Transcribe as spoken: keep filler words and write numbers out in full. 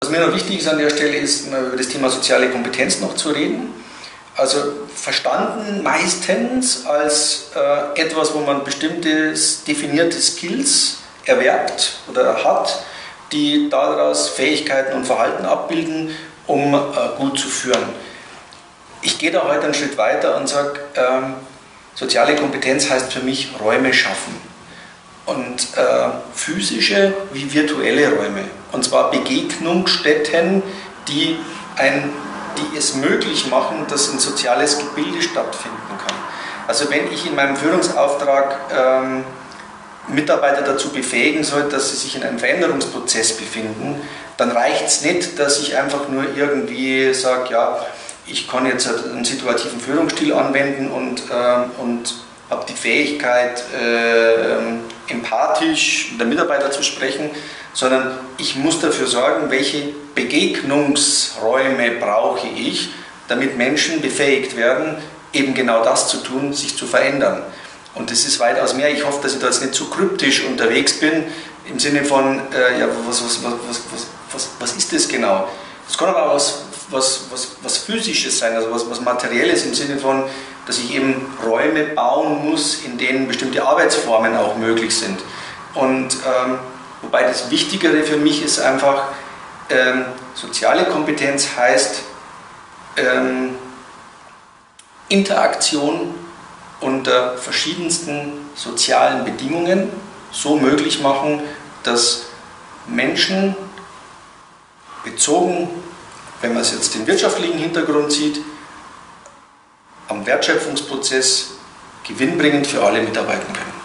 Was mir noch wichtig ist an der Stelle, ist über das Thema soziale Kompetenz noch zu reden. Also verstanden meistens als äh, etwas, wo man bestimmte definierte Skills erwerbt oder hat, die daraus Fähigkeiten und Verhalten abbilden, um äh, gut zu führen. Ich gehe da heute einen Schritt weiter und sage, ähm, soziale Kompetenz heißt für mich Räume schaffen. Und äh, physische wie virtuelle Räume. Und zwar Begegnungsstätten, die, ein, die es möglich machen, dass ein soziales Gebilde stattfinden kann. Also wenn ich in meinem Führungsauftrag ähm, Mitarbeiter dazu befähigen soll, dass sie sich in einem Veränderungsprozess befinden, dann reicht es nicht, dass ich einfach nur irgendwie sage, ja, ich kann jetzt einen situativen Führungsstil anwenden und, äh, und habe die Fähigkeit, äh, empathisch mit der Mitarbeiter zu sprechen, sondern ich muss dafür sorgen, welche Begegnungsräume brauche ich, damit Menschen befähigt werden, eben genau das zu tun, sich zu verändern. Und das ist weitaus mehr. Ich hoffe, dass ich da jetzt nicht zu kryptisch unterwegs bin, im Sinne von, äh, ja, was, was, was, was, was, was ist das genau? Es kann aber auch was, was, was, was Physisches sein, also was, was Materielles im Sinne von, dass ich eben Räume bauen muss, in denen bestimmte Arbeitsformen auch möglich sind. Und ähm, wobei das Wichtigere für mich ist einfach, ähm, soziale Kompetenz heißt ähm, Interaktion unter verschiedensten sozialen Bedingungen so möglich machen, dass Menschen bezogen, wenn man es jetzt den wirtschaftlichen Hintergrund sieht, am Wertschöpfungsprozess gewinnbringend für alle mitarbeiten können.